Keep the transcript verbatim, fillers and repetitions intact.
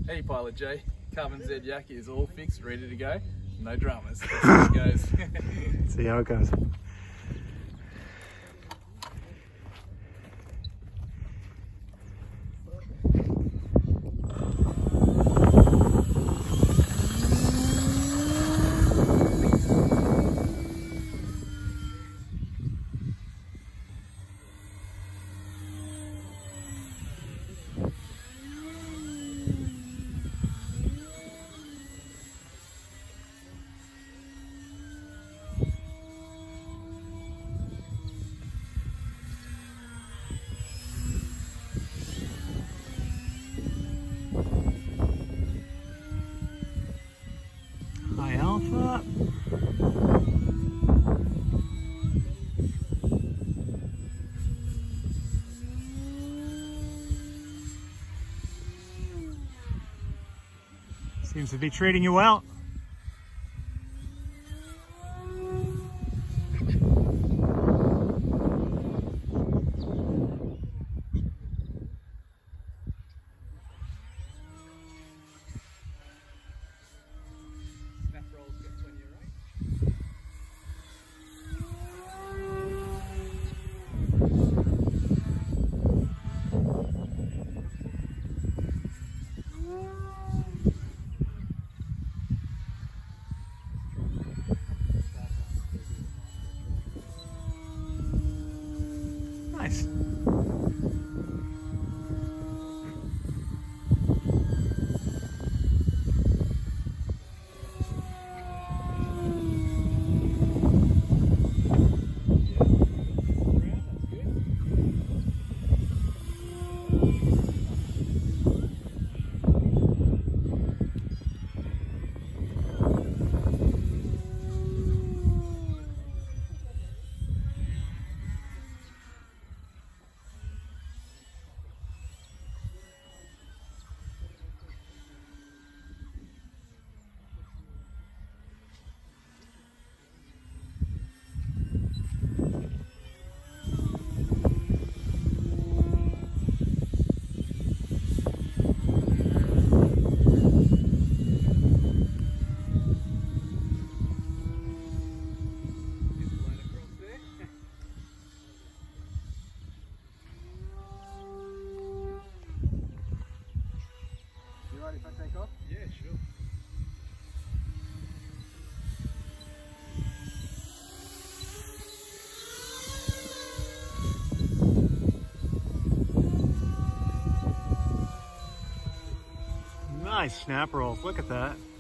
Hey Pilot J, Carbon Z Yak is all fixed, ready to go. No dramas. Let's see how it goes. See how it goes. High alpha. Seems to be treating you well. Nice. If I take off? Yeah, sure. Nice snap rolls, look at that.